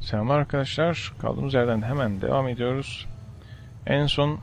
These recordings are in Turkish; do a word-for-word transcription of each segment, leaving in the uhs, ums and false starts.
Selamlar arkadaşlar. Kaldığımız yerden hemen devam ediyoruz. En son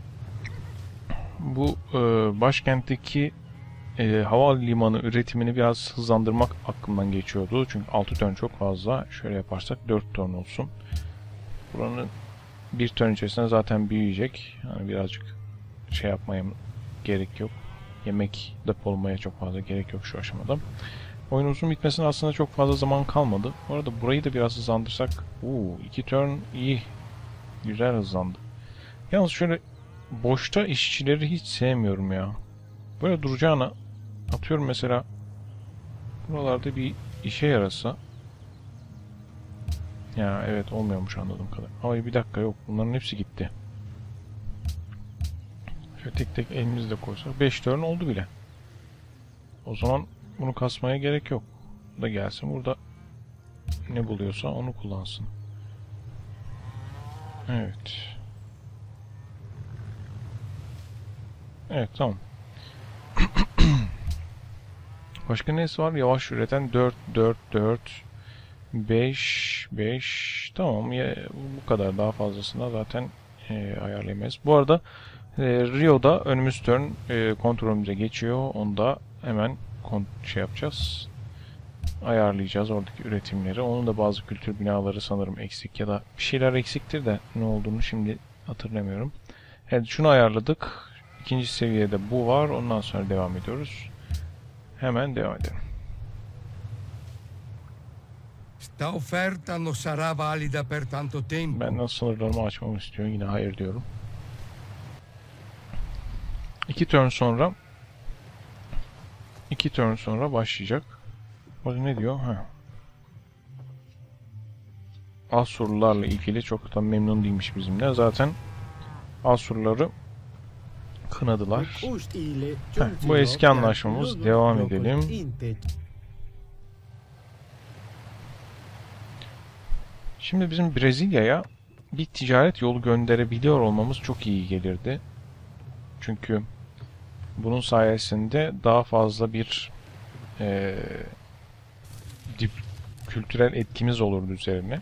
bu e, başkentteki e, havalimanı üretimini biraz hızlandırmak aklımdan geçiyordu. Çünkü altı ton çok fazla. Şöyle yaparsak dört ton olsun. Buranın bir ton içerisinde zaten büyüyecek. Yani birazcık şey yapmaya gerek yok. Yemek depolamaya çok fazla gerek yok şu aşamada. Oyunumuzun bitmesine aslında çok fazla zaman kalmadı. Bu arada burayı da biraz hızlandırsak. Uuu iki turn iyi. Güzel hızlandı. Yalnız şöyle boşta işçileri hiç sevmiyorum ya. Böyle duracağına atıyorum mesela buralarda bir işe yarasa. Ya evet olmuyormuş anladığım kadar. Ay bir dakika yok bunların hepsi gitti. Şöyle tek tek elimizle koysak beş turn oldu bile. O zaman bunu kasmaya gerek yok. Bu da gelsin burada ne buluyorsa onu kullansın. Evet. Evet tamam. Başka neyse var? Yavaş üreten dört, dört, dört, beş, beş. Tamam ya bu kadar daha fazlasına zaten e, ayarlayamayız. Bu arada e, Rio'da önümüz turn e, kontrolümüze geçiyor. Onu da hemen şey yapacağız. Ayarlayacağız oradaki üretimleri. Onun da bazı kültür binaları sanırım eksik ya da bir şeyler eksiktir de ne olduğunu şimdi hatırlamıyorum. Evet şunu ayarladık. İkinci seviyede bu var. Ondan sonra devam ediyoruz. Hemen devam edelim. Sta offerta non sarà valida per tanto tempo. Benden sınırlarımı açmamı istiyor. Yine hayır diyorum. İki turn sonra iki turn sonra başlayacak. Orada ne diyor? Ha. Asurlularla ilgili çok da memnun değilmiş bizimle. Zaten Asurluları kınadılar. Heh, bu eski anlaşmamız. Devam edelim. Şimdi bizim Brezilya'ya bir ticaret yolu gönderebiliyor olmamız çok iyi gelirdi. Çünkü bunun sayesinde daha fazla bir e, dip, kültürel etkimiz olurdu üzerine.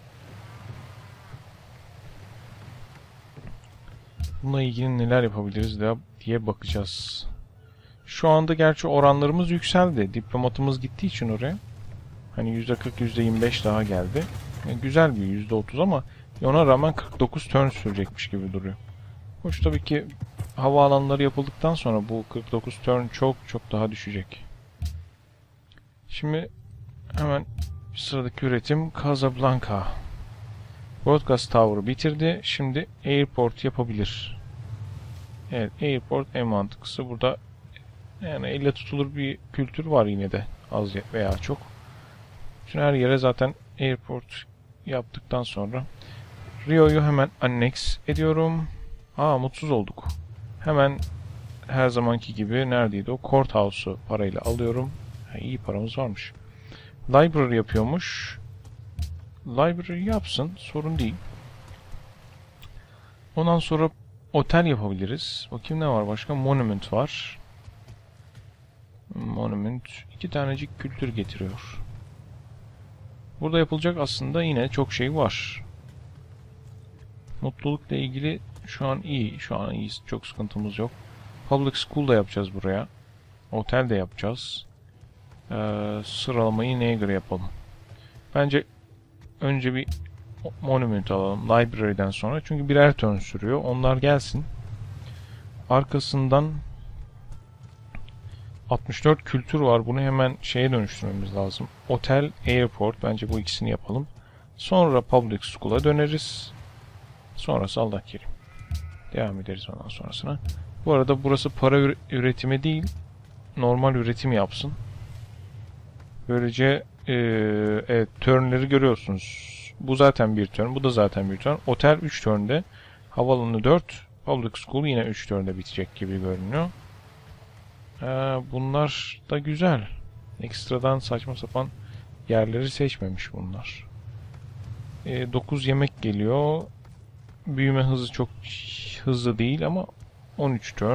Bununla ilgili neler yapabiliriz diye bakacağız. Şu anda gerçi oranlarımız yükseldi. Diplomatımız gittiği için oraya. Hani yüzde kırk, yüzde yirmi beş daha geldi. Yani güzel bir yüzde otuz ama ona rağmen kırk dokuz turn sürecekmiş gibi duruyor. Hoş tabii ki havaalanları yapıldıktan sonra bu kırk dokuz turn çok çok daha düşecek. Şimdi hemen sıradaki üretim Casablanca. Broadcast Tower'ı bitirdi. Şimdi Airport yapabilir. Evet, Airport en mantıklısı. Burada yani elle tutulur bir kültür var yine de az veya çok. Şimdi her yere zaten Airport yaptıktan sonra Rio'yu hemen annex ediyorum. Aa mutsuz olduk. Hemen her zamanki gibi neredeydi o? Courthouse'u parayla alıyorum. Ha, iyi paramız varmış. Library yapıyormuş. Library yapsın. Sorun değil. Ondan sonra otel yapabiliriz. Bakayım ne var başka? Monument var. Monument. iki tanecik kültür getiriyor. Burada yapılacak aslında yine çok şey var. Mutlulukla ilgili şu an iyi. Şu an iyi. Çok sıkıntımız yok. Public School da yapacağız buraya. Otel de yapacağız. Ee, sıralamayı neye göre yapalım? Bence önce bir Monument alalım. Library'den sonra. Çünkü birer turn sürüyor. Onlar gelsin. Arkasından altmış dört kültür var. Bunu hemen şeye dönüştürmemiz lazım. Otel, Airport. Bence bu ikisini yapalım. Sonra Public School'a döneriz. Sonrası Allah kerim. Devam ederiz ondan sonrasına. Bu arada burası para üretimi değil. Normal üretim yapsın. Böylece ee, evet turnleri görüyorsunuz. Bu zaten bir turn. Bu da zaten bir turn. Otel üç turn'de. Havaalanı dört. Public School yine üç turn'de bitecek gibi görünüyor. Ee, bunlar da güzel. Ekstradan saçma sapan yerleri seçmemiş bunlar. Ee, dokuz yemek geliyor. Büyüme hızı çok hızlı değil ama on üç turn.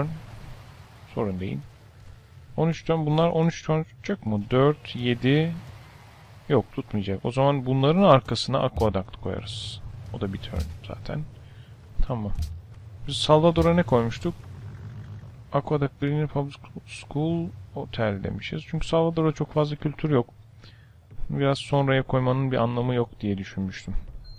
Sorun değil. on üç turn. Bunlar on üç turn tutacak mı? dört, yedi, Yok, tutmayacak. O zaman bunların arkasına aqueduct koyarız. O da bir turn zaten. Tamam. Biz Salvador'a ne koymuştuk? Aqueduct Green Public School Hotel demişiz. Çünkü Salvador'da çok fazla kültür yok. Biraz sonraya koymanın bir anlamı yok diye düşünmüştüm.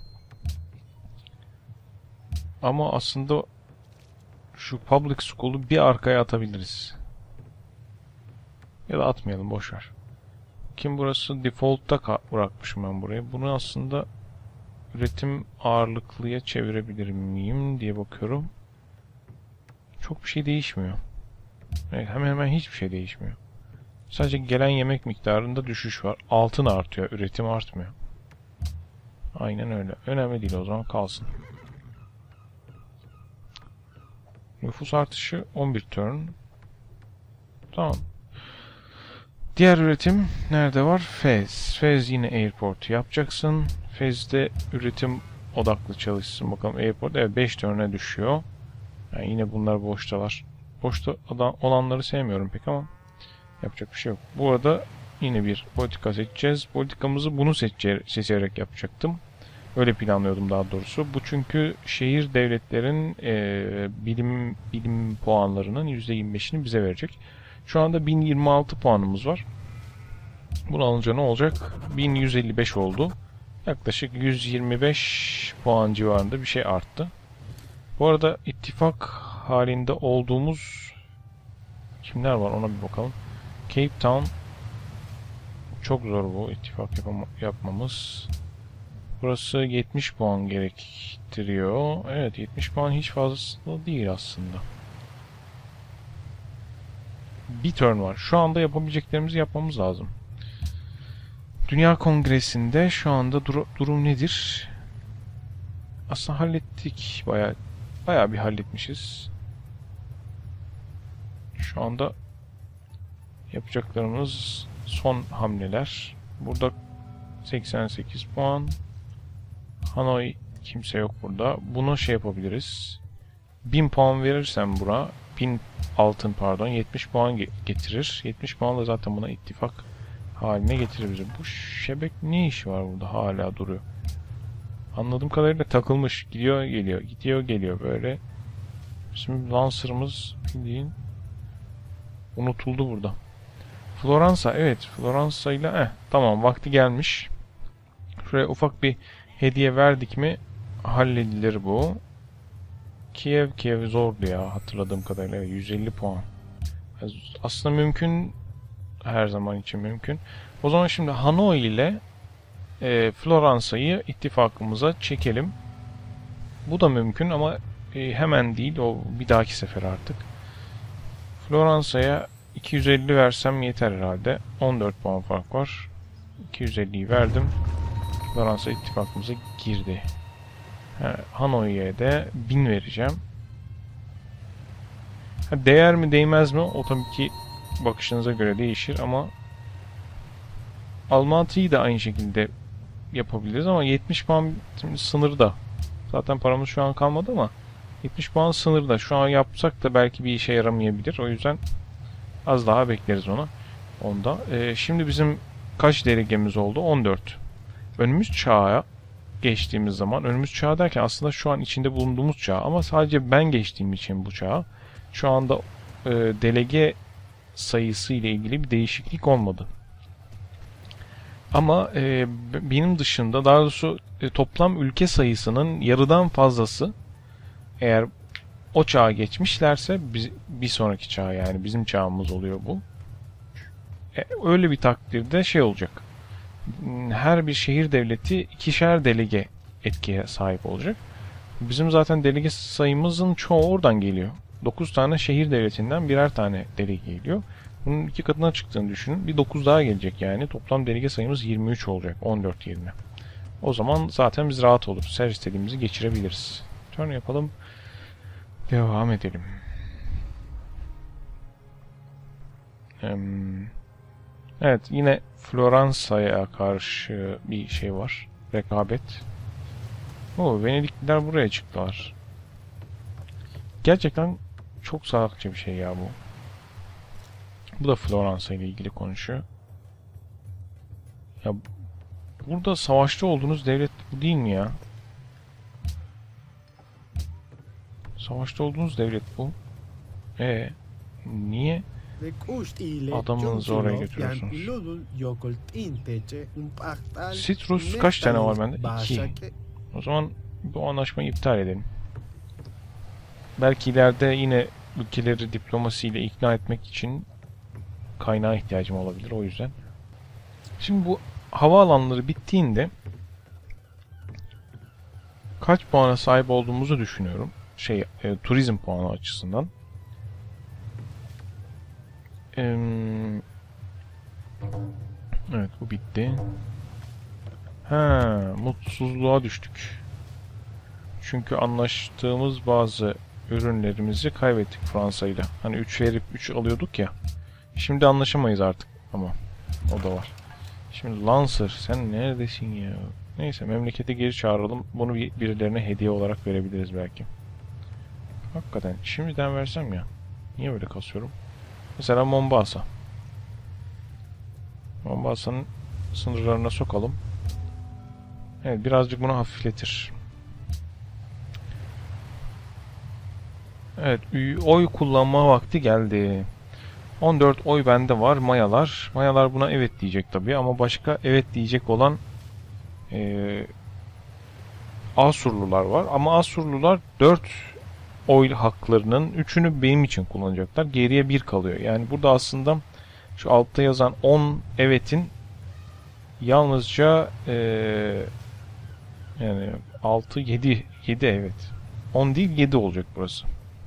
Ama aslında şu Public School'u bir arkaya atabiliriz. Ya da atmayalım, boşver. Kim burası? Default'ta bırakmışım ben burayı. Bunu aslında üretim ağırlıklıya çevirebilir miyim diye bakıyorum. Çok bir şey değişmiyor. Evet, hemen hemen hiçbir şey değişmiyor. Sadece gelen yemek miktarında düşüş var. Altın artıyor, üretim artmıyor. Aynen öyle. Önemli değil, o zaman kalsın. Nüfus artışı on bir turn. Tamam. Diğer üretim nerede var? Fez. Fez yine airport yapacaksın. Fez'de üretim odaklı çalışsın. Bakalım airport, evet, beş turn'e düşüyor. Yani yine bunlar boştalar. Boşta olanları sevmiyorum pek ama yapacak bir şey yok. Bu arada yine bir politika seçeceğiz. Politikamızı bunu seçe seçerek yapacaktım. Öyle planlıyordum daha doğrusu. Bu çünkü şehir devletlerin e, bilim bilim puanlarının yüzde yirmi beşini bize verecek. Şu anda bin yirmi altı puanımız var. Bunu alınca ne olacak? bin yüz elli beş oldu. Yaklaşık yüz yirmi beş puan civarında bir şey arttı. Bu arada ittifak halinde olduğumuz kimler var ona bir bakalım. Cape Town, çok zor bu ittifak yapmamız. Burası yetmiş puan gerektiriyor. Evet, yetmiş puan hiç fazla değil aslında. Bir turn var. Şu anda yapabileceklerimizi yapmamız lazım. Dünya Kongresi'nde şu anda dur durum nedir? Aslında hallettik. Bayağı bayağı bir halletmişiz. Şu anda yapacaklarımız son hamleler. Burada seksen sekiz puan. Hanoi kimse yok burada. Bunu şey yapabiliriz. bin puan verirsem bura, bin altın pardon, yetmiş puan getirir. yetmiş puanla zaten buna ittifak haline getirir bizi. Bu şebek ne işi var burada? Hala duruyor. Anladığım kadarıyla takılmış. Gidiyor geliyor. Gidiyor geliyor böyle. Bizim Lancer'ımız bildiğin unutuldu burada. Floransa, evet, Floransa ile eh, tamam, vakti gelmiş. Şuraya ufak bir hediye verdik mi halledilir bu. Kiev, Kiev zordu ya hatırladığım kadarıyla. yüz elli puan. Aslında mümkün, her zaman için mümkün. O zaman şimdi Hanoi ile e, Floransa'yı ittifakımıza çekelim. Bu da mümkün ama e, hemen değil, o bir dahaki sefer artık. Floransa'ya iki yüz elli versem yeter herhalde. on dört puan fark var. iki yüz elliyi verdim. Floransa ittifakımıza girdi. Hanoi'ye de bin vereceğim. Ha, değer mi değmez mi? O tabii ki bakışınıza göre değişir ama Almaty'yi de aynı şekilde yapabiliriz ama yetmiş puan sınırda. Zaten paramız şu an kalmadı ama yetmiş puan sınırda. Şu an yapsak da belki bir işe yaramayabilir. O yüzden az daha bekleriz ona. Onda. Ee, şimdi bizim kaç delegemiz oldu? on dört. Önümüz çağa geçtiğimiz zaman, önümüz çağ derken aslında şu an içinde bulunduğumuz çağ ama sadece ben geçtiğim için bu çağa. Şu anda e, delege sayısı ile ilgili bir değişiklik olmadı. Ama e, benim dışında, daha doğrusu e, toplam ülke sayısının yarıdan fazlası eğer o çağa geçmişlerse biz, bir sonraki çağ, yani bizim çağımız oluyor bu. E, öyle bir takdirde şey olacak. Her bir şehir devleti ikişer delege etkiye sahip olacak. Bizim zaten delege sayımızın çoğu oradan geliyor. dokuz tane şehir devletinden birer tane delege geliyor. Bunun iki katına çıktığını düşünün. Bir dokuz daha gelecek yani. Toplam delege sayımız yirmi üç olacak. on dört yerine. O zaman zaten biz rahat oluruz. Her istediğimizi geçirebiliriz. Turn yapalım. Devam edelim. Hmm. Evet, yine Floransa'ya karşı bir şey var. Rekabet. Oo, Venedikliler buraya çıktılar. Gerçekten çok salakça bir şey ya bu. Bu da Floransa ile ilgili konuşuyor. Ya burada savaşta olduğunuz devlet bu değil mi ya? Savaşta olduğunuz devlet bu. E niye adamınızı oraya götürüyorsunuz? Citrus kaç tane var bende? İki. O zaman bu anlaşmayı iptal edelim. Belki ileride yine ülkeleri diplomasiyle ikna etmek için kaynağa ihtiyacım olabilir, o yüzden. Şimdi bu havaalanları bittiğinde kaç puana sahip olduğumuzu düşünüyorum. Şey, e, turizm puanı açısından. Ee, evet, bu bitti. Ha, mutsuzluğa düştük. Çünkü anlaştığımız bazı ürünlerimizi kaybettik Fransa ile. Hani üç verip üç alıyorduk ya. Şimdi anlaşamayız artık ama o da var. Şimdi Lancer, sen neredesin ya? Neyse, memlekete geri çağıralım. Bunu birilerine hediye olarak verebiliriz belki. Hakikaten şimdiden versem ya. Niye böyle kasıyorum? Mesela Mombasa. Mombasa'nın sınırlarına sokalım. Evet, birazcık bunu hafifletir. Evet, oy kullanma vakti geldi. on dört oy bende var. Mayalar. Mayalar buna evet diyecek tabii ama başka evet diyecek olan e, Asurlular var. Ama Asurlular dört oy haklarının üçünü benim için kullanacaklar. Geriye bir kalıyor. Yani burada aslında şu altta yazan on evetin yalnızca e, yani altı yedi yedi evet. on değil, yedi olacak burası.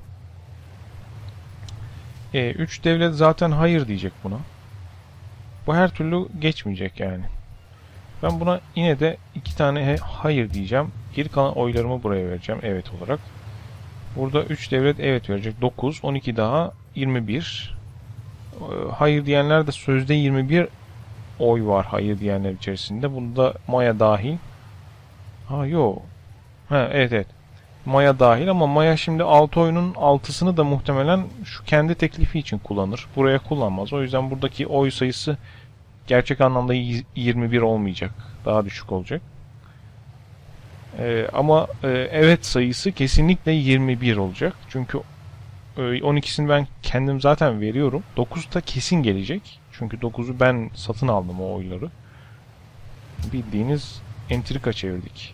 E, üç devlet zaten hayır diyecek buna. Bu her türlü geçmeyecek yani. Ben buna yine de iki tane hayır diyeceğim. Geri kalan oylarımı buraya vereceğim evet olarak. Burada üç devlet evet verecek. dokuz, on iki daha yirmi bir. Hayır diyenler de sözde yirmi bir oy var hayır diyenler içerisinde. Bunda Maya dahil. Ha yok. Ha evet evet. Maya dahil ama Maya şimdi altı oyunun altısını da muhtemelen şu kendi teklifi için kullanır. Buraya kullanmaz. O yüzden buradaki oy sayısı gerçek anlamda yirmi bir olmayacak. Daha düşük olacak. Ee, ama e, evet sayısı kesinlikle yirmi bir olacak. Çünkü e, on ikisini ben kendim zaten veriyorum. dokuz da kesin gelecek. Çünkü dokuzu ben satın aldım o oyları. Bildiğiniz entrika çevirdik.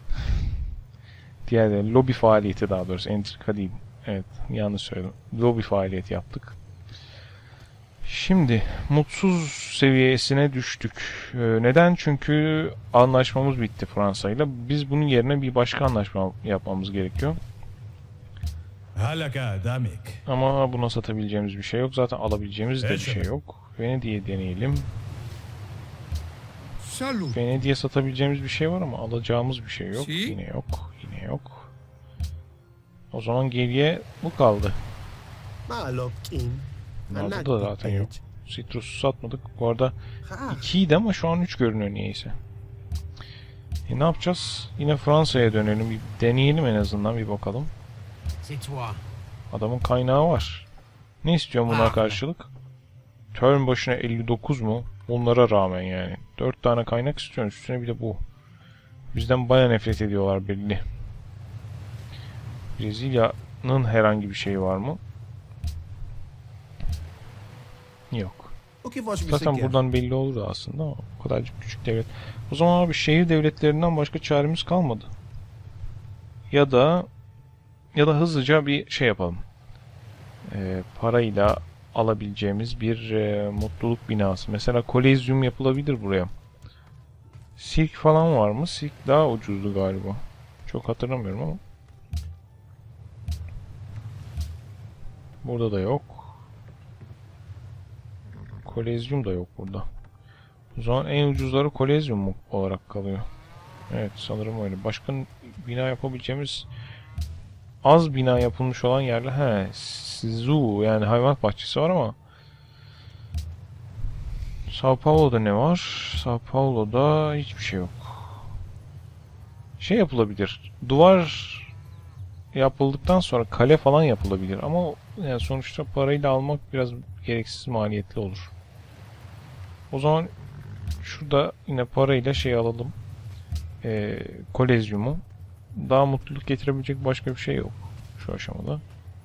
Diğer lobi faaliyeti, daha doğrusu entrika değil. Evet, yanlış söyledim. Lobi faaliyeti yaptık. Şimdi mutsuz seviyesine düştük. Ee, neden? Çünkü anlaşmamız bitti Fransa ile. Biz bunun yerine bir başka anlaşma yapmamız gerekiyor. Ama buna satabileceğimiz bir şey yok. Zaten alabileceğimiz de bir şey yok. Venedik'e deneyelim. Venedik'e satabileceğimiz bir şey var ama alacağımız bir şey yok. Yine yok. Yine yok. O zaman geriye bu kaldı. Burada da zaten yok. Citrus'u satmadık. Bu arada ikiydi ama şu an üç görünüyor niyeyse. E ne yapacağız? Yine Fransa'ya dönelim. Bir deneyelim en azından, bir bakalım. Adamın kaynağı var. Ne istiyor buna karşılık? Turn başına elli dokuz mu? Onlara rağmen yani. dört tane kaynak istiyorsun. Üstüne bir de bu. Bizden baya nefret ediyorlar belli. Brezilya'nın herhangi bir şeyi var mı? Yok. Zaten buradan belli olurdu aslında ama o kadarcık küçük devlet. O zaman abi şehir devletlerinden başka çaremiz kalmadı. Ya da ya da hızlıca bir şey yapalım. Ee, parayla alabileceğimiz bir e, mutluluk binası. Mesela kolezyum yapılabilir buraya. Sirk falan var mı? Sirk daha ucuzdu galiba. Çok hatırlamıyorum ama. Burada da yok. Kolezyum da yok burada. O zaman en ucuzları kolezyum olarak kalıyor. Evet, sanırım öyle. Başka bina yapabileceğimiz az bina yapılmış olan yerler, he, zoo yani hayvanat bahçesi var ama Sao Paulo'da ne var? Sao Paulo'da hiçbir şey yok. Şey yapılabilir. Duvar yapıldıktan sonra kale falan yapılabilir ama yani sonuçta parayla almak biraz gereksiz maliyetli olur. O zaman Şurada yine parayla şey alalım. Ee, Kolezyumu. Daha mutluluk getirebilecek başka bir şey yok. Şu aşamada.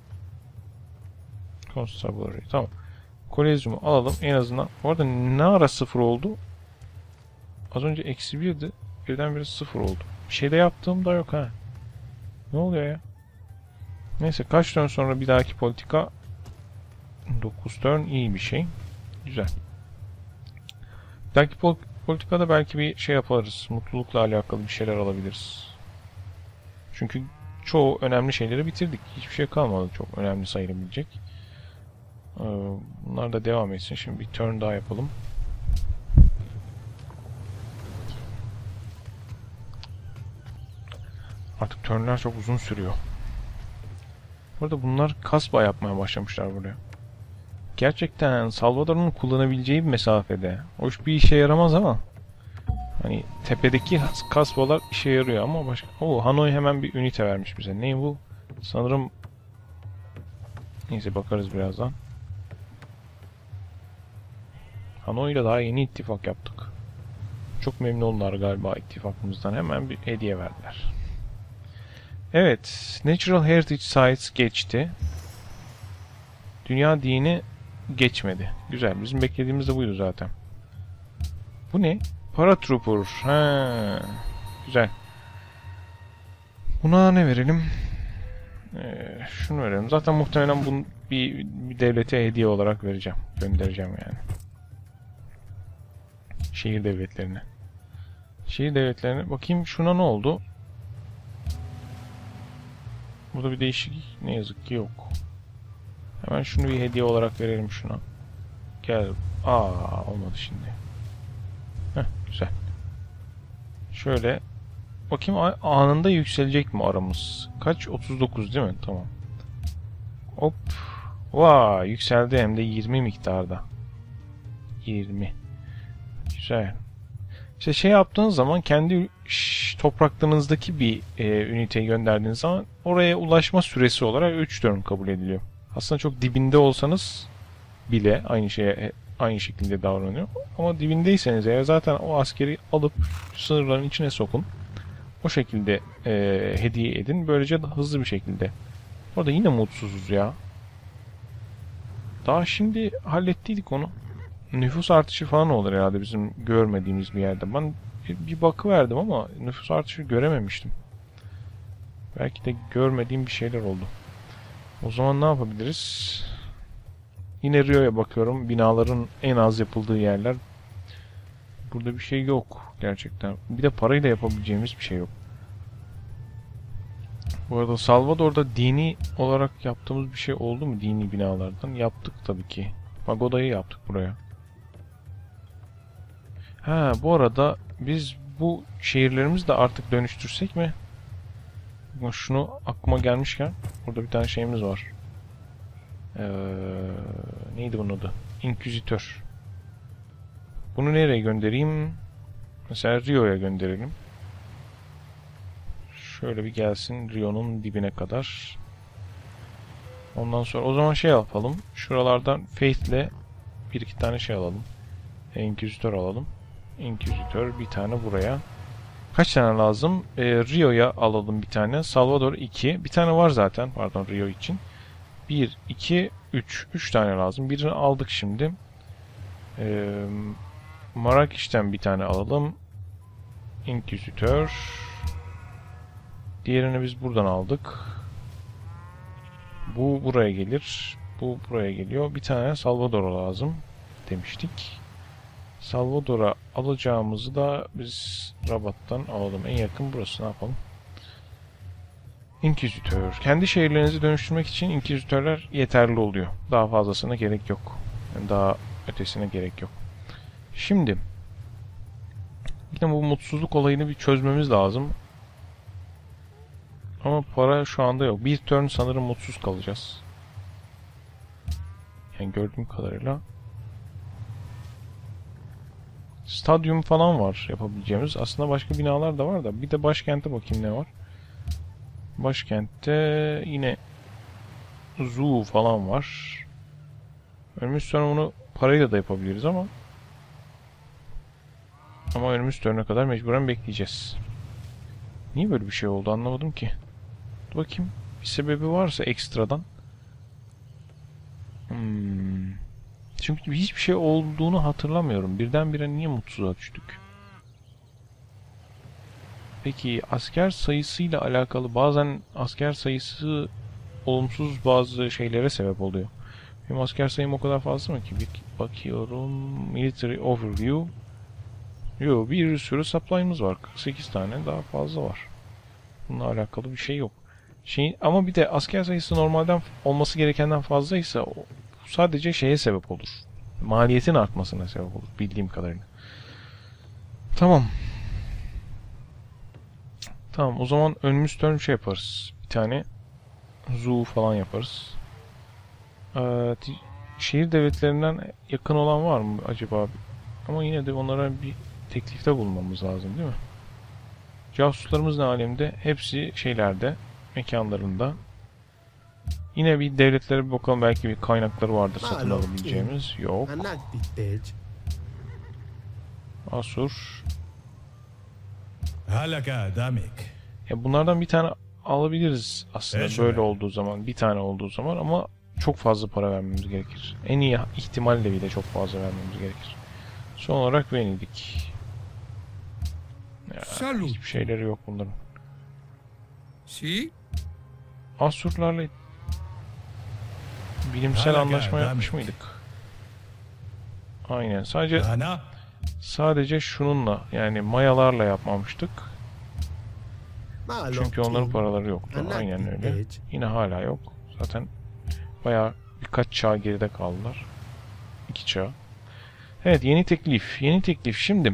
Constabulary. Tamam. Kolezyumu alalım en azından. Bu arada ne ara sıfır oldu? Az önce eksi birdi. Birdenbire sıfır oldu. Bir şey de yaptığım da yok ha. Ne oluyor ya? Neyse kaç turn sonra bir dahaki politika? dokuz turn iyi bir şey. Güzel. Bir dahaki pol politikada belki bir şey yaparız. Mutlulukla alakalı bir şeyler alabiliriz. Çünkü çoğu önemli şeyleri bitirdik. Hiçbir şey kalmadı çok önemli sayılabilecek. Bunlar da devam etsin. Şimdi bir turn daha yapalım. Artık turnlar çok uzun sürüyor. Burada bunlar kasba yapmaya başlamışlar buraya. Gerçekten Salvador'un kullanabileceği bir mesafede. Hoş bir işe yaramaz ama hani tepedeki kasbalar işe yarıyor ama başka... Oo, Hanoi hemen bir ünite vermiş bize. Ne bu? Sanırım neyse bakarız birazdan. Hanoi ile daha yeni ittifak yaptık. Çok memnun oldular galiba ittifakımızdan. Hemen bir hediye verdiler. Evet. Natural Heritage Sites geçti. Dünya dini geçmedi. Güzel. Bizim beklediğimiz de buydu zaten. Bu ne? Paratrooper. Ha. Güzel. Buna ne verelim? Ee, şunu verelim. Zaten muhtemelen bunu bir, bir devlete hediye olarak vereceğim. Göndereceğim yani. Şehir devletlerine. Şehir devletlerine. Bakayım şuna ne oldu? Burada bir değişiklik ne yazık ki yok. Hemen şunu bir hediye olarak verelim şuna. Gel. Aa, olmadı şimdi. Heh, güzel. Şöyle. Bakayım anında yükselecek mi aramız? Kaç? otuz dokuz değil mi? Tamam. Hop. Vay, yükseldi hem de yirmi miktarda. yirmi. Güzel. İşte şey yaptığınız zaman kendi topraklarınızdaki bir e, üniteyi gönderdiğiniz zaman oraya ulaşma süresi olarak üç turn kabul ediliyor. Aslında çok dibinde olsanız bile aynı şeye aynı şekilde davranıyor. Ama dibindeyseniz eğer zaten o askeri alıp sınırların içine sokun. O şekilde e, hediye edin. Böylece daha hızlı bir şekilde. Orada yine mutsuzuz ya. Daha şimdi hallettiydik onu. Nüfus artışı falan olur herhalde bizim görmediğimiz bir yerde. Ben bir bakıverdim ama nüfus artışı görememiştim. Belki de görmediğim bir şeyler oldu. O zaman ne yapabiliriz? Yine Rio'ya bakıyorum. Binaların en az yapıldığı yerler. Burada bir şey yok gerçekten. Bir de parayla yapabileceğimiz bir şey yok. Bu arada Salvador'da dini olarak yaptığımız bir şey oldu mu? Dini binalardan. Yaptık tabii ki. Pagoda'yı yaptık buraya. Ha, bu arada biz bu şehirlerimizi de artık dönüştürsek mi? Şunu aklıma gelmişken burada bir tane şeyimiz var. Ee, neydi bunun adı? İnkvizitör. Bunu nereye göndereyim? Mesela Rio'ya gönderelim. Şöyle bir gelsin Rio'nun dibine kadar. Ondan sonra o zaman şey yapalım. Şuralardan Faith'le bir iki tane şey alalım. İnkvizitör alalım. İnkvizitör bir tane buraya. Kaç tane lazım? Ee, Rio'ya alalım bir tane. Salvador iki. Bir tane var zaten. Pardon, Rio için. bir, iki, üç. üç tane lazım. Birini aldık şimdi. Ee, Marrakech'ten bir tane alalım. İnkvizitör. Diğerini biz buradan aldık. Bu buraya gelir. Bu buraya geliyor. Bir tane Salvador'a lazım demiştik. Salvador'a alacağımızı da biz Rabat'tan alalım. En yakın burası, ne yapalım? İnkvizitör. Kendi şehirlerinizi dönüştürmek için inkvizitörler yeterli oluyor. Daha fazlasına gerek yok. Yani daha ötesine gerek yok. Şimdi yine bu mutsuzluk olayını bir çözmemiz lazım. Ama para şu anda yok. Bir turn sanırım mutsuz kalacağız. Yani gördüğüm kadarıyla. Stadyum falan var yapabileceğimiz. Aslında başka binalar da var da. Bir de başkente bakayım ne var. Başkentte yine zoo falan var. Önümüz sonra onu parayla da yapabiliriz ama Ama önümüz törene kadar mecburen bekleyeceğiz. Niye böyle bir şey oldu anlamadım ki. Dur bakayım. Bir sebebi varsa ekstradan. Hmm. Çünkü hiçbir şey olduğunu hatırlamıyorum. Birdenbire niye mutsuza düştük? Peki asker sayısıyla alakalı bazen asker sayısı olumsuz bazı şeylere sebep oluyor. Benim asker sayım o kadar fazla mı ki? Bir bakıyorum. Military Overview. Yo, bir sürü supply'ımız var. kırk sekiz tane daha fazla var. Bununla alakalı bir şey yok. Şey, ama bir de asker sayısı normalden olması gerekenden fazlaysa o sadece şeye sebep olur. Maliyetin artmasına sebep olur bildiğim kadarıyla. Tamam. Tamam, o zaman önümüz turn şey yaparız. Bir tane zoo falan yaparız. Ee, şehir devletlerinden yakın olan var mı acaba? Ama yine de onlara bir teklifte bulunmamız lazım değil mi? Casuslarımız ne alemde? Hepsi şeylerde, mekanlarında. Yine bir devletlere bir bakalım, belki bir kaynakları vardır satın alabileceğimiz. Yok. Asur. Ya bunlardan bir tane alabiliriz aslında evet, böyle olduğu zaman, bir tane olduğu zaman, ama çok fazla para vermemiz gerekir. En iyi ihtimalle bile çok fazla vermemiz gerekir. Son olarak Venedig. Ya, hiçbir şeyleri yok bunların. Si? Asurlarla bilimsel anlaşma yapmış mıydık? Aynen. Sadece sadece şununla, yani Mayalarla yapmamıştık. Çünkü onların paraları yoktu. Aynen öyle. Yine hala yok. Zaten bayağı birkaç çağ geride kaldılar. İki çağ. Evet, yeni teklif. Yeni teklif şimdi.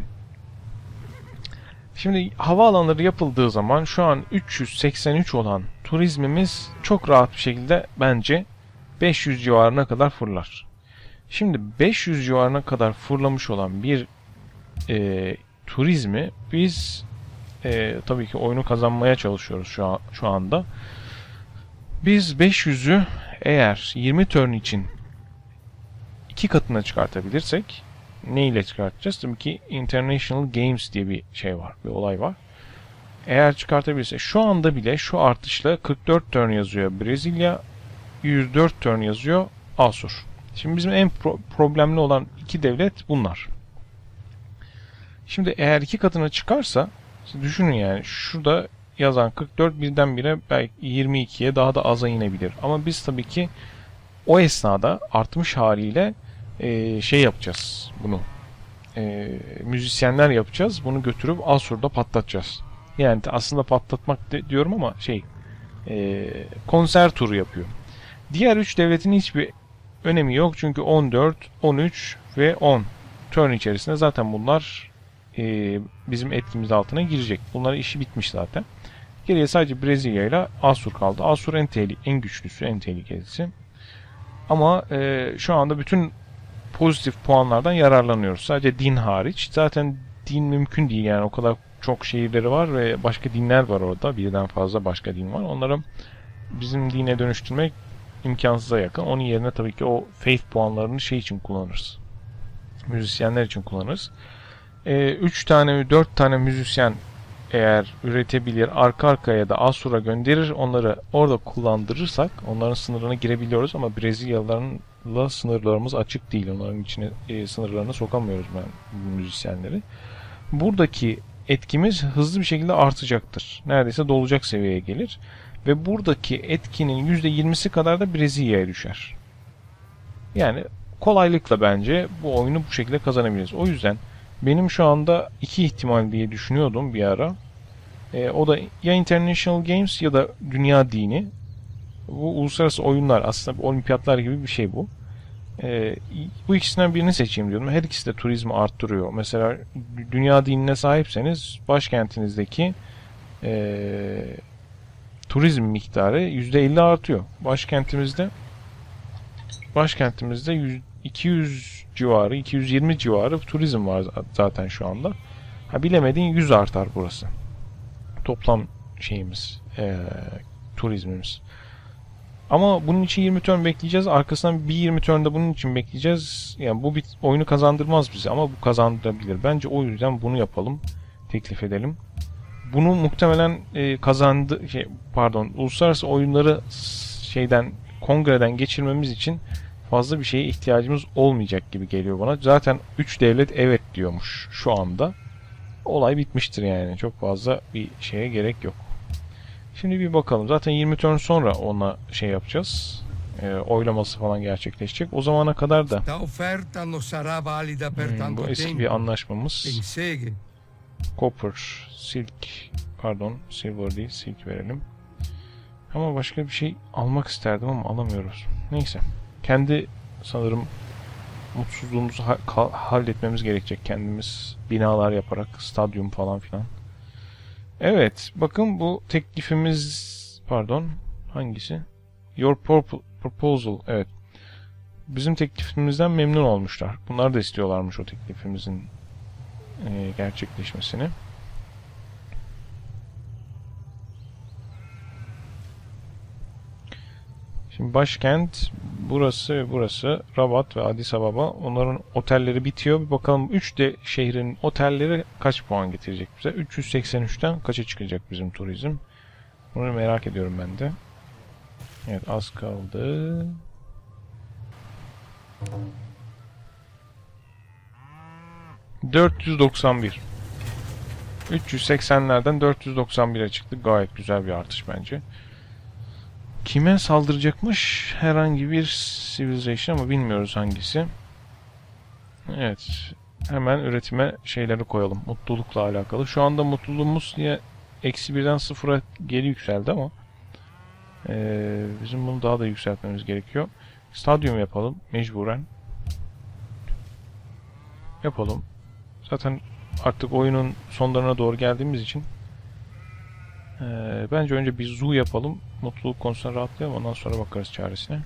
Şimdi havaalanları yapıldığı zaman şu an üç yüz seksen üç olan turizmimiz çok rahat bir şekilde bence beş yüz civarına kadar fırlar. Şimdi beş yüz civarına kadar fırlamış olan bir e, turizmi biz e, tabii ki oyunu kazanmaya çalışıyoruz şu an, şu anda. Biz beş yüzü eğer yirmi turn için iki katına çıkartabilirsek, ne ile çıkartacağız? Tabii ki International Games diye bir şey var, bir olay var. Eğer çıkartabilirsek, şu anda bile şu artışla kırk dört turn yazıyor Brezilya, yüz dört turn yazıyor Asur. Şimdi bizim en pro problemli olan iki devlet bunlar. Şimdi eğer iki katına çıkarsa, düşünün yani şurada yazan kırk dört birdenbire belki yirmi ikiye daha da aza inebilir. Ama biz tabii ki o esnada artmış haliyle e, şey yapacağız bunu. E, müzisyenler yapacağız. Bunu götürüp Asur'da patlatacağız. Yani aslında patlatmak de, diyorum ama şey e, konser turu yapıyor. Diğer üç devletin hiçbir önemi yok. Çünkü on dört, on üç ve on turn içerisinde zaten bunlar e, bizim etkimiz altına girecek. Bunların işi bitmiş zaten. Geriye sadece Brezilya ile Asur kaldı. Asur en, en güçlüsü, en tehlikelisi. Ama e, şu anda bütün pozitif puanlardan yararlanıyoruz. Sadece din hariç. Zaten din mümkün değil, yani o kadar çok şehirleri var ve başka dinler var orada. Birden fazla başka din var. Onları bizim dine dönüştürmek imkansıza yakın. Onun yerine tabii ki o faith puanlarını şey için kullanırız. Müzisyenler için kullanırız. üç tane, dört tane müzisyen eğer üretebilir, arka arkaya da Asur'a gönderir, onları orada kullandırırsak onların sınırına girebiliyoruz, ama Brezilyalılarla sınırlarımız açık değil. Onların içine e, sınırlarına sokamıyoruz ben müzisyenleri. Buradaki etkimiz hızlı bir şekilde artacaktır. Neredeyse dolacak seviyeye gelir. Ve buradaki etkinin yüzde yirmisi kadar da Brezilya'ya düşer. Yani kolaylıkla bence bu oyunu bu şekilde kazanabiliriz. O yüzden benim şu anda iki ihtimal diye düşünüyordum bir ara. E, o da ya International Games ya da Dünya Dini. Bu uluslararası oyunlar, aslında olimpiyatlar gibi bir şey bu. E, bu ikisinden birini seçeyim diyordum. Her ikisi de turizmi arttırıyor. Mesela Dünya Dini'ne sahipseniz başkentinizdeki e, turizm miktarı yüzde elli artıyor. Başkentimizde başkentimizde iki yüz civarı, iki yüz yirmi civarı turizm var zaten şu anda. Ha, bilemediğin yüz artar burası. Toplam şeyimiz, e, turizmimiz. Ama bunun için yirmi turn bekleyeceğiz. Arkasından bir yirmi turn da bunun için bekleyeceğiz. Yani bu bir oyunu kazandırmaz bize ama bu kazandırabilir. Bence o yüzden bunu yapalım. Teklif edelim. Bunu muhtemelen e, kazandı şey, pardon, uluslararası oyunları şeyden kongreden geçirmemiz için fazla bir şeye ihtiyacımız olmayacak gibi geliyor bana. Zaten üç devlet evet diyormuş şu anda. Olay bitmiştir yani. Çok fazla bir şeye gerek yok. Şimdi bir bakalım. Zaten yirmi turn sonra ona şey yapacağız. E, oylaması falan gerçekleşecek. O zamana kadar da La offerta non sarà valida per hmm, tanto bu eski tempo. bir anlaşmamız. Inseghe. Copper, silk, pardon, silver değil, silk verelim. Ama başka bir şey almak isterdim ama alamıyoruz. Neyse. Kendi sanırım mutsuzluğumuzu ha halletmemiz gerekecek kendimiz. Binalar yaparak, stadyum falan filan. Evet, bakın bu teklifimiz, pardon, hangisi? Your proposal, evet. Bizim teklifimizden memnun olmuşlar. Bunlar da istiyorlarmış o teklifimizin e, gerçekleşmesini. Şimdi başkent burası ve burası, Rabat ve Addis Ababa. Onların otelleri bitiyor. Bir bakalım üç de şehrin otelleri kaç puan getirecek bize? üç yüz seksen üçten kaça çıkacak bizim turizm? Bunu merak ediyorum ben de. Evet, az kaldı. dört yüz doksan bir. üç yüz seksenlerden dört yüz doksan bire çıktı. Gayet güzel bir artış bence. Kime saldıracakmış? Herhangi bir civilization ama bilmiyoruz hangisi. Evet. Hemen üretime şeyleri koyalım. Mutlulukla alakalı. Şu anda mutluluğumuz niye eksi birden sıfıra geri yükseldi ama ee, bizim bunu daha da yükseltmemiz gerekiyor. Stadyum yapalım. Mecburen. Yapalım. Zaten artık oyunun sonlarına doğru geldiğimiz için Ee, bence önce bir zoo yapalım. Mutluluk konusuna rahatlayalım. Ondan sonra bakarız çaresine.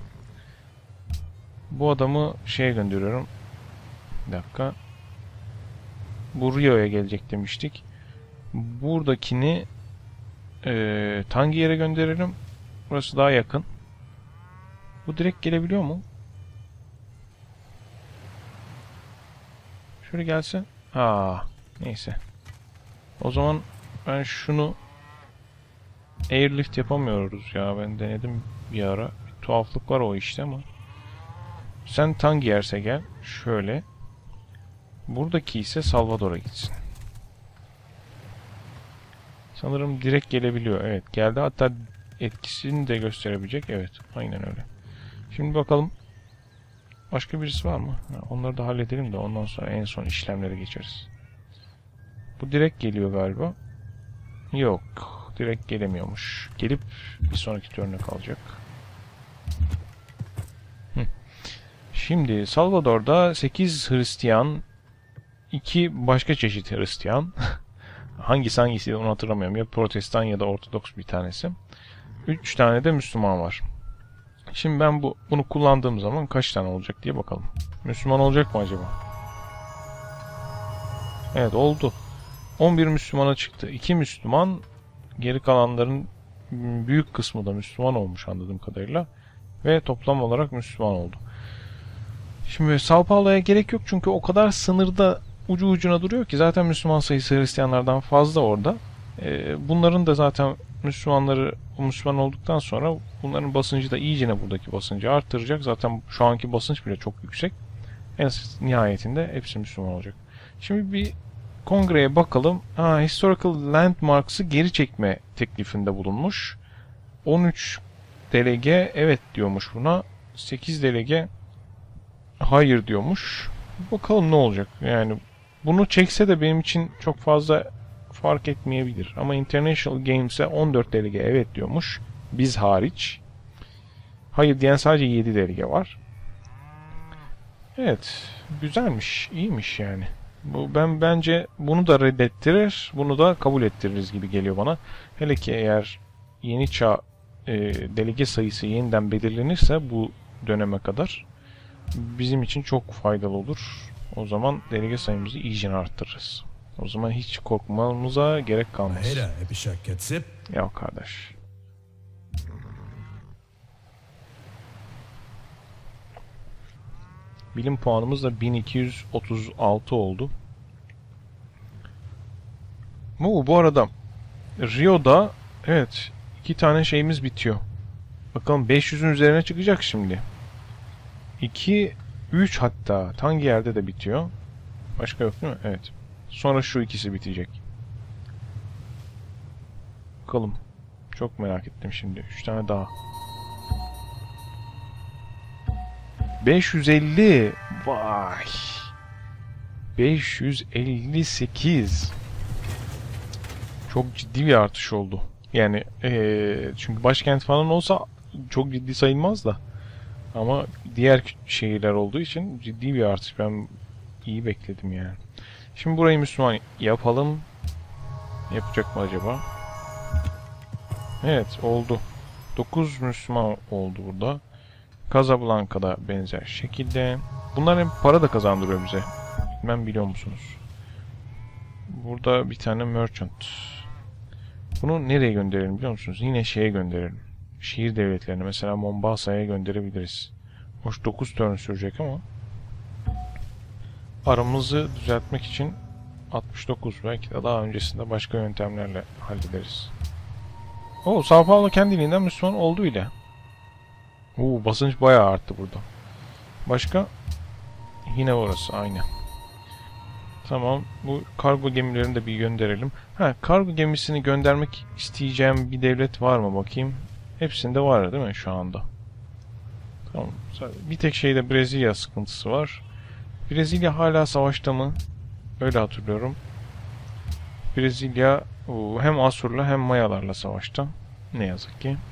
Bu adamı şeye gönderiyorum. Bir dakika. Bu Rio'ya gelecek demiştik. Buradakini e, Tangier'e gönderelim. Burası daha yakın. Bu direkt gelebiliyor mu? Şöyle gelse. Aa, neyse. O zaman ben şunu airlift yapamıyoruz ya. Ben denedim bir ara. Bir tuhaflık var o işte ama. Sen Tangier'se gel. Şöyle. Buradaki ise Salvador'a gitsin. Sanırım direkt gelebiliyor. Evet, geldi. Hatta etkisini de gösterebilecek. Evet, aynen öyle. Şimdi bakalım. Başka birisi var mı? Onları da halledelim de ondan sonra en son işlemlere geçeriz. Bu direkt geliyor galiba. Yok. Direkt gelemiyormuş. Gelip bir sonraki turna kalacak. Hı. Şimdi Salvador'da sekiz Hristiyan, iki başka çeşit Hristiyan. Hangisi hangisi onu hatırlamıyorum. Ya Protestan ya da Ortodoks bir tanesi. üç tane de Müslüman var. Şimdi ben bu bunu kullandığım zaman kaç tane olacak diye bakalım. Müslüman olacak mı acaba? Evet, oldu. on bir Müslümana çıktı. iki Müslüman, geri kalanların büyük kısmı da Müslüman olmuş anladığım kadarıyla. Ve toplam olarak Müslüman oldu. Şimdi Sao Paulo'ya gerek yok çünkü o kadar sınırda ucu ucuna duruyor ki zaten Müslüman sayısı Hristiyanlardan fazla orada. Bunların da zaten Müslümanları Müslüman olduktan sonra bunların basıncı da iyicene buradaki basıncı arttıracak. Zaten şu anki basınç bile çok yüksek. En nihayetinde hepsi Müslüman olacak. Şimdi bir kongreye bakalım. Ha, Historical Landmarks'ı geri çekme teklifinde bulunmuş. on üç delege evet diyormuş buna. sekiz delege hayır diyormuş. Bakalım ne olacak. Yani bunu çekse de benim için çok fazla fark etmeyebilir. Ama International Games'e on dört delege evet diyormuş. Biz hariç. Hayır diyen sadece yedi delege var. Evet. Güzelmiş. İyiymiş yani. Bu, ben bence bunu da reddettirir. Bunu da kabul ettiririz gibi geliyor bana. Hele ki eğer yeni çağ e, delege sayısı yeniden belirlenirse bu döneme kadar bizim için çok faydalı olur. O zaman delege sayımızı iyice arttırırız. O zaman hiç korkmamıza gerek kalmaz. Ya kardeş. Bilim puanımız da bin iki yüz otuz altı oldu. Bu, bu arada Rio'da evet iki tane şeyimiz bitiyor. Bakalım beş yüzün üzerine çıkacak şimdi. iki, üç hatta. Hangi yerde de bitiyor? Başka yok değil mi? Evet. Sonra şu ikisi bitecek. Bakalım. Çok merak ettim şimdi. üç tane daha. beş yüz elli. Vay. beş yüz elli sekiz. Çok ciddi bir artış oldu. Yani ee, çünkü başkent falan olsa çok ciddi sayılmaz da. Ama diğer şehirler olduğu için ciddi bir artış. Ben iyi bekledim yani. Şimdi burayı Müslüman yapalım. Yapacak mı acaba? Evet oldu. dokuz Müslüman oldu burada. Casablanca'da benzer şekilde. Bunlar hem para da kazandırıyor bize. Ben biliyor musunuz? Burada bir tane merchant. Bunu nereye gönderelim biliyor musunuz? Yine şeye gönderelim. Şehir devletlerine. Mesela Mombasa'ya gönderebiliriz. Hoş dokuz turn sürecek ama aramızı düzeltmek için altmış dokuz, belki de daha öncesinde başka yöntemlerle hallederiz. Oo, Sao Paulo kendiliğinden Müslüman oldu ile. Oo, basınç bayağı arttı burada. Başka? Yine orası aynı. Tamam, bu kargo gemilerini de bir gönderelim. Ha, kargo gemisini göndermek isteyeceğim bir devlet var mı bakayım? Hepsinde var değil mi şu anda? Tamam. Bir tek şeyde Brezilya sıkıntısı var. Brezilya hala savaşta mı? Öyle hatırlıyorum. Brezilya hem Asur'la hem Mayalarla savaşta. Ne yazık ki.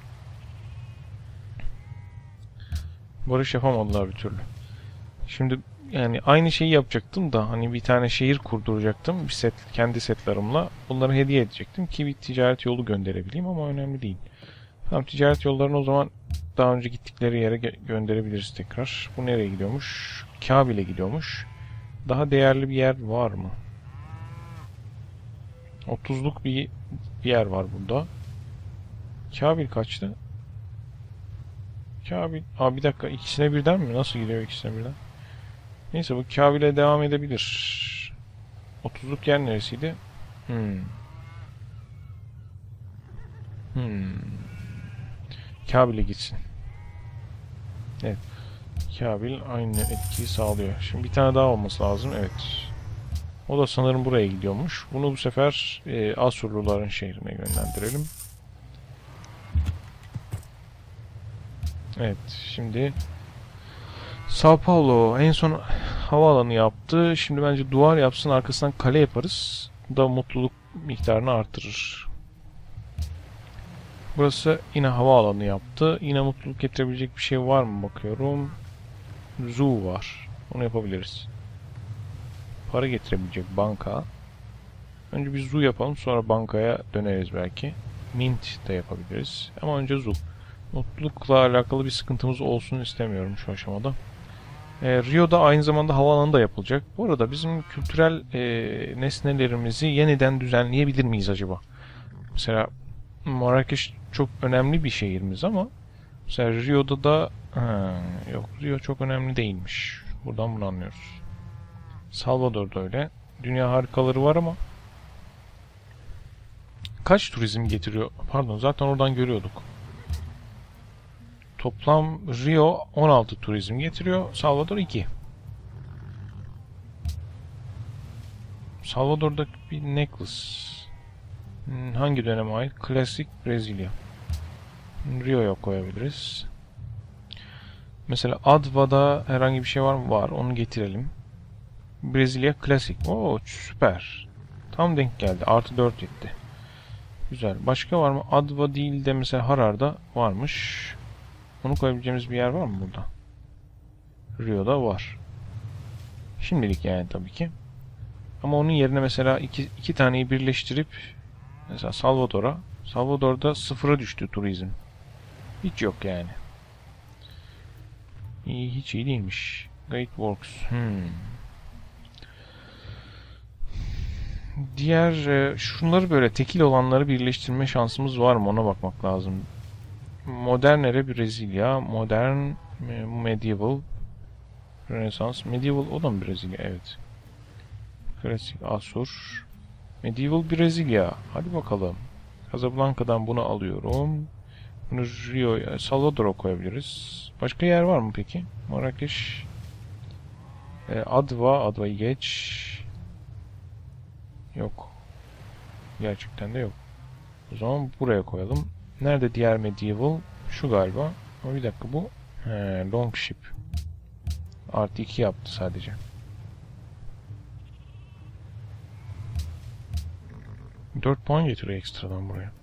Barış yapamadılar bir türlü. Şimdi yani aynı şeyi yapacaktım da hani bir tane şehir kurduracaktım. Bir set, kendi setlerimle. Bunları hediye edecektim ki bir ticaret yolu gönderebileyim ama önemli değil. Tamam, ticaret yollarını o zaman daha önce gittikleri yere gönderebiliriz tekrar. Bu nereye gidiyormuş? Kabil'e gidiyormuş. Daha değerli bir yer var mı? otuzluk bir, bir yer var burada. Kabil kaçtı? Kabil... Aa, bir dakika, ikisine birden mi? Nasıl gidiyor ikisine birden? Neyse, bu Kabil'e devam edebilir. otuzluk yer neresiydi? Hmm. Hmm. Kabil'e gitsin. Evet. Kabil aynı etkiyi sağlıyor. Şimdi bir tane daha olması lazım. Evet. O da sanırım buraya gidiyormuş. Bunu bu sefer e, Asurluların şehrine yönlendirelim. Evet. Şimdi Sao Paulo en son havaalanı yaptı. Şimdi bence duvar yapsın, arkasından kale yaparız. Bu da mutluluk miktarını artırır. Burası yine havaalanı yaptı. Yine mutluluk getirebilecek bir şey var mı bakıyorum. Zoo var. Onu yapabiliriz. Para getirebilecek banka. Önce bir zoo yapalım, sonra bankaya döneriz belki. Mint de yapabiliriz. Ama önce zoo. Mutlulukla alakalı bir sıkıntımız olsun istemiyorum şu aşamada. E, Rio'da aynı zamanda havaalanı da yapılacak. Bu arada bizim kültürel e, nesnelerimizi yeniden düzenleyebilir miyiz acaba? Mesela Marrakeş çok önemli bir şehrimiz ama mesela Rio'da da ha, yok, Rio çok önemli değilmiş. Buradan bunu anlıyoruz. Salvador'da öyle. Dünya harikaları var ama kaç turizm getiriyor? Pardon, zaten oradan görüyorduk. Toplam Rio on altı turizm getiriyor. Salvador iki. Salvador'da bir necklace. Hangi döneme ait? Klasik Brezilya. Rio'ya koyabiliriz. Mesela Adva'da herhangi bir şey var mı? Var. Onu getirelim. Brezilya klasik. Oo, süper. Tam denk geldi. Artı dört etti. Güzel. Başka var mı? Adva değil de mesela Harar'da varmış. Onu koyabileceğimiz bir yer var mı burada? Rio'da var. Şimdilik yani tabii ki. Ama onun yerine mesela iki, iki taneyi birleştirip mesela Salvador'a. Salvador'da sıfıra düştü turizm. Hiç yok yani. İyi, hiç iyi değilmiş. Great Works. Hmm. Diğer e, şunları böyle tekil olanları birleştirme şansımız var mı? Ona bakmak lazım. Modern era Brezilya, modern medieval Rönesans. Medieval o da mı Brezilya? Evet. Klasik Asur. Medieval Brezilya. Hadi bakalım. Casablanca'dan bunu alıyorum. Bunu Rio, Salvador'a koyabiliriz. Başka yer var mı peki? Marrakeş. E, Adva. Adva'yı geç. Yok. Gerçekten de yok. O zaman buraya koyalım. Nerede diğer medieval? Şu galiba. Ama bir dakika bu. He, Longship. Artı iki yaptı sadece. dört puan getiriyor ekstradan buraya.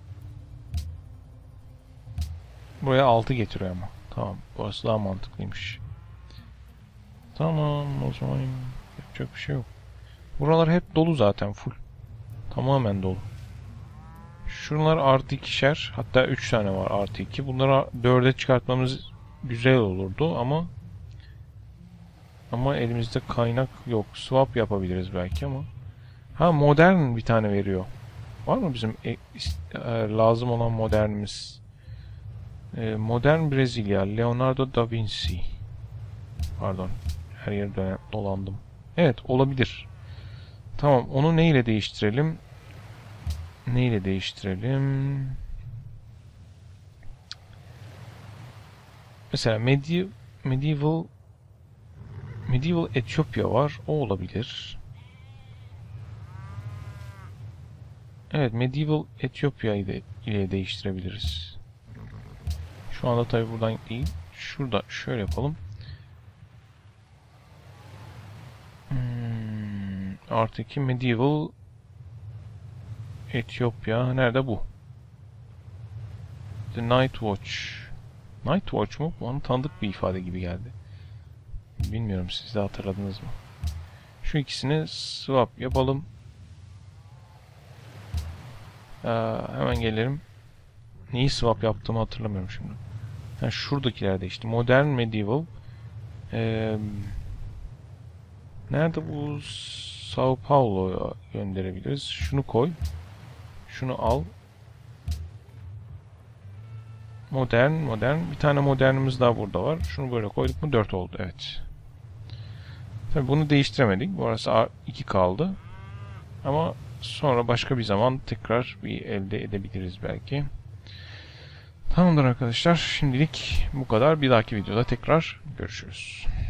Buraya altı getiriyor ama. Tamam. Burası daha mantıklıymış. Tamam. O zaman yapacak bir şey yok. Buralar hep dolu zaten. Full. Tamamen dolu. Şunlar artı ikişer. Hatta üç tane var artı iki. Bunları dörde çıkartmamız güzel olurdu ama ama elimizde kaynak yok. Swap yapabiliriz belki ama. Ha, modern bir tane veriyor. Var mı bizim e, e, lazım olan modernimiz? E, modern Brezilya. Leonardo da Vinci. Pardon. Her yere dönem, dolandım. Evet, olabilir. Tamam, onu neyle değiştirelim? Neyle değiştirelim? Mesela medieval medieval medieval Etiyopya var. O olabilir. Evet, medieval Etiyopya ile, ile değiştirebiliriz. Şu anda tabi buradan değil. Şurada şöyle yapalım. Hmm, artı iki medieval Etiyopya. Nerede bu? The Night Watch. Night Watch mu? Bana tanıdık bir ifade gibi geldi. Bilmiyorum, siz de hatırladınız mı? Şu ikisini swap yapalım. Ee, hemen gelirim. Neyi swap yaptığımı hatırlamıyorum şimdi. Yani şuradakilerde işte. Modern Medieval. Ee, nerede bu? Sao Paulo'ya gönderebiliriz. Şunu koy. Şunu al. Modern, modern. Bir tane modernimiz daha burada var. Şunu böyle koyduk mu dört oldu. Evet. Tabii bunu değiştiremedik. Burası iki kaldı. Ama sonra başka bir zaman tekrar bir elde edebiliriz belki. Tamamdır arkadaşlar. Şimdilik bu kadar. Bir dahaki videoda tekrar görüşürüz.